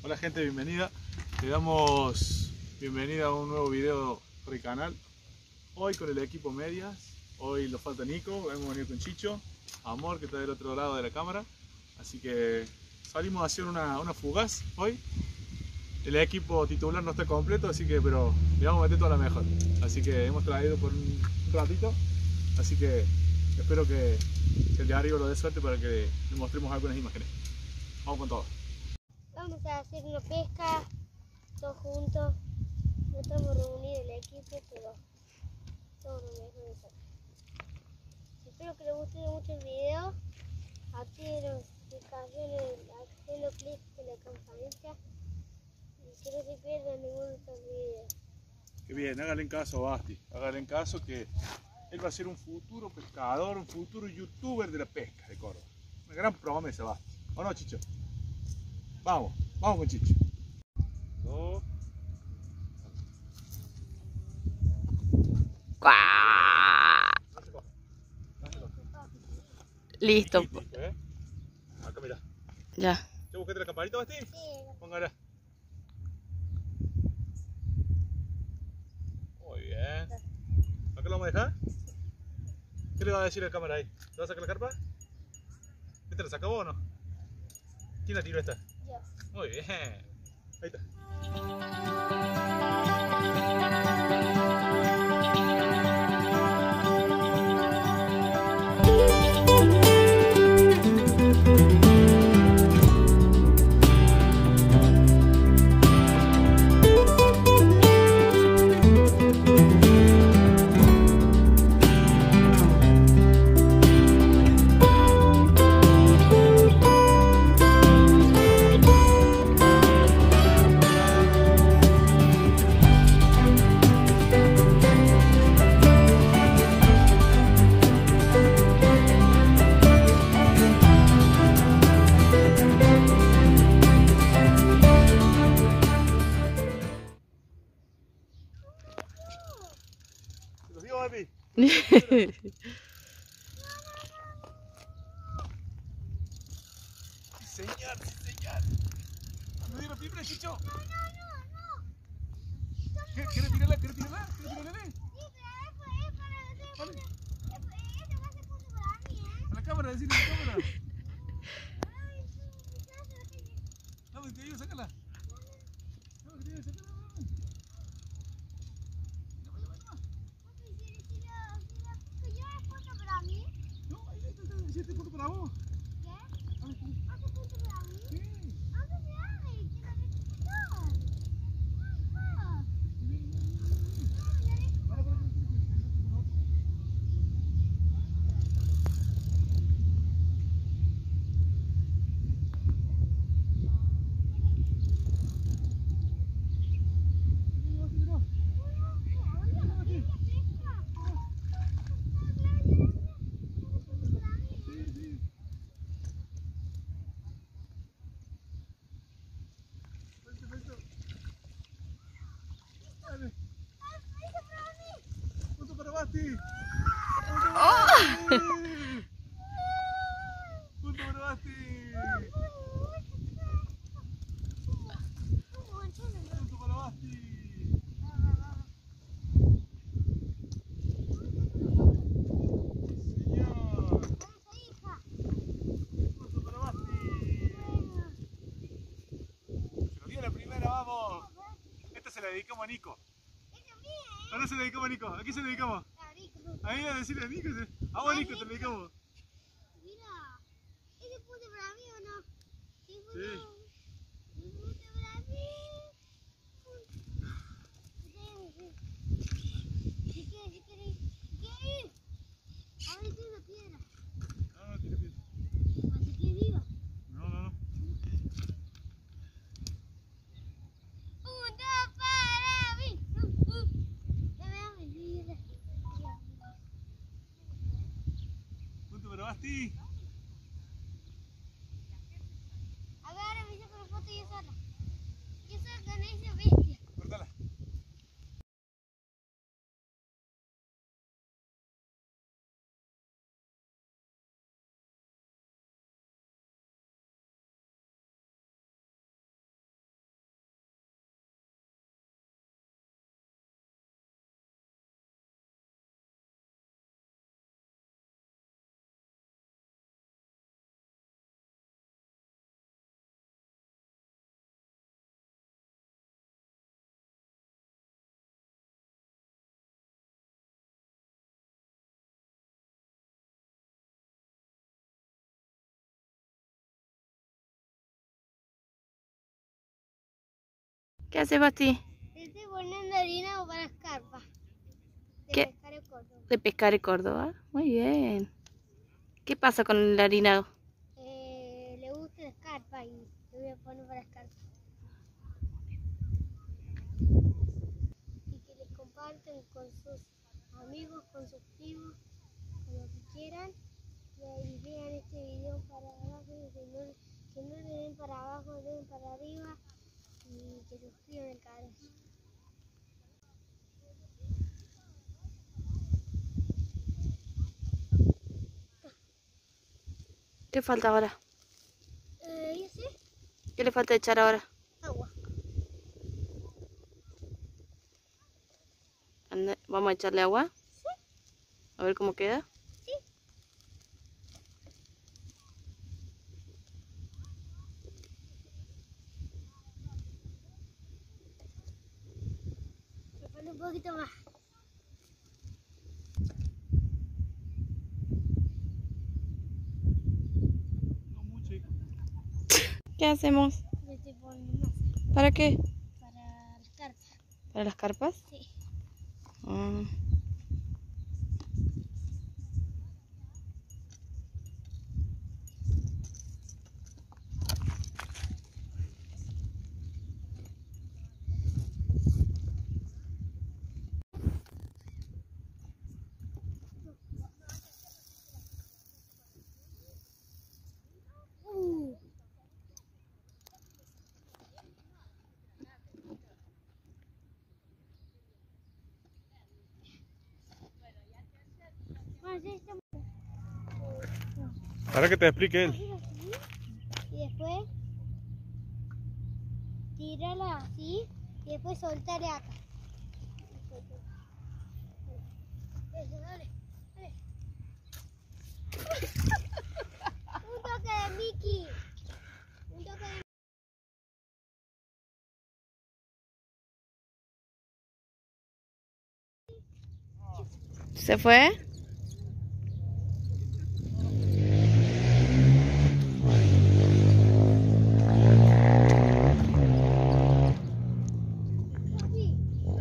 Hola gente, bienvenida. Le damos bienvenida a un nuevo video por el canal. Hoy con el equipo Medias. Hoy nos falta Nico, hemos venido con Chicho, Amor que está del otro lado de la cámara. Así que salimos a hacer una fugaz hoy. El equipo titular no está completo, así que pero le vamos a meter toda la mejor. Así que hemos traído por un ratito. Así que espero que el de arriba lo dé suerte para que le mostremos algunas imágenes. Vamos con todo. Vamos a hacer una pesca todos juntos. No estamos reunidos el equipo, pero todo lo mejor de todo. Espero que les guste mucho el video. Activen las notificaciones, activen los clics de la campanita y que no se pierdan ninguno de estos videos. Qué bien, háganle caso a Basti, háganle caso que él va a ser un futuro pescador, un futuro youtuber de la pesca de Córdoba. Una gran promesa, Basti. ¿O no, Chicho? Vamos con Chicho. Dos. Listo. Acá mirá. Ya. ¿Ya buscaste la campanita, Basti? Sí. Póngala. Muy bien. ¿Acá lo vamos a dejar? ¿Qué le va a decir a la cámara ahí? ¿Le va a sacar la carpa? ¿Esta la sacó o no? ¿Quién la tiró esta? Yo. Muy bien. Ahí está. ¿Se los dio, Barbie? Sí, señor, sí, señor. ¿No dieron fibra, Chicho? No. ¿Quieres tirarla? ¿Quieres tirarla? ¿Quieres tirarla? Sí, pero es para hacer. Vale. Este va a ser punto para mí, ¿eh? A la cámara, decirle a la cámara. Ay, sí, Vamos, que te digo, sácala. Vamos, que te digo, sácala. No, ahí está, hiciste punto para vos. Sí. Punto para Basti. Punto para Basti. Punto para Basti. Señor. Punto para Basti. Se nos dio la primera, vamos. Esta se la dedicamos a Nico. Ahora se la dedicamos a Nico. ¿A quién se la dedicamos? Ahí a decirle a Nico. A vos, Nico, te la dedicamos. Mira, ¿ese punto para mí o no? Sí. Punto para mí. Si quieres. A ver si es una piedra. No, tiene piedra. Así que viva. No. Punto para mí. Ya vean mi vida. Punto para Basti. Agarra, me saco la foto y yo sola. Yo sola con esa bestia. Cortala. ¿Qué haces, Basti? Le estoy poniendo harina para las carpas. De ¿Qué? pescar en Córdoba. De pescar en Córdoba. Muy bien. ¿Qué pasa con el harinado? Le gusta las carpas y le voy a poner para las carpas. Y que les comparten con sus amigos, con sus primos, con lo que quieran. Y vean este video para abajo, que no le den para abajo, le den para arriba y que se suscriban al canal. ¿Qué falta ahora? ¿Y así? ¿Qué le falta echar ahora? Agua. Vamos a echarle agua. Sí. A ver cómo queda. Sí. Me falta un poquito más. No mucho, hijo. ¿Qué hacemos? Le estoy poniendo más. ¿Para qué? Para las carpas. ¿Para las carpas? Sí. Ah. Para que te explique él. Y después tirarla así y después soltarle acá. Eso, dale, dale. Un toque de Mickey. Un toque de ¿Se fue? Mickey.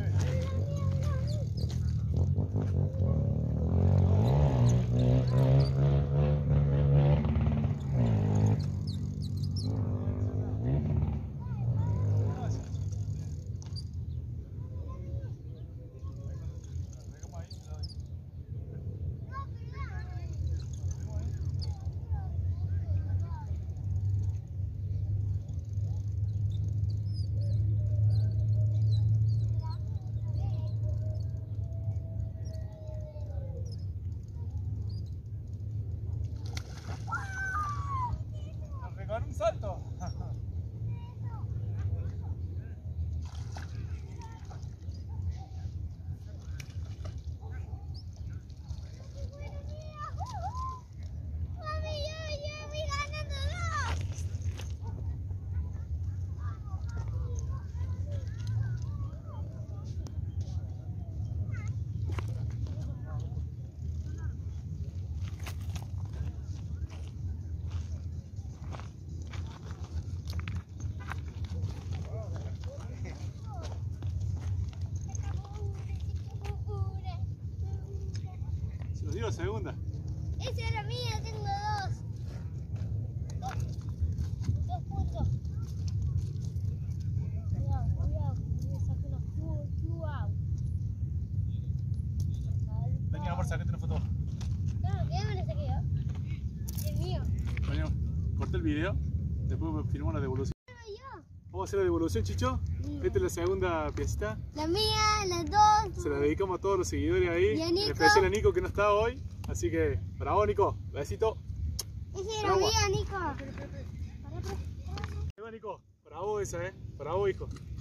Nos regaló un salto. Mami, yo voy ganando dos. Se los dio la segunda. Esa era mía, tengo dos. Dos puntos. Cuidado, cuidado. Me saqué una cuau. Vení, amor, sacate una foto. Claro, ¿qué me la saqué yo? Es mío. Vení, corté el video. Después filmamos la devolución. Vamos a hacer la devolución, Chicho. Esta es la segunda piecita. La mía, las dos. Se la dedicamos a todos los seguidores ahí. Y a Nico. En especial a Nico, que no está hoy. Así que, bravo, Nico. Besito. Esa era Agua. mía, Nico. Ahí va, Nico. Bravo esa, Bravo, hijo.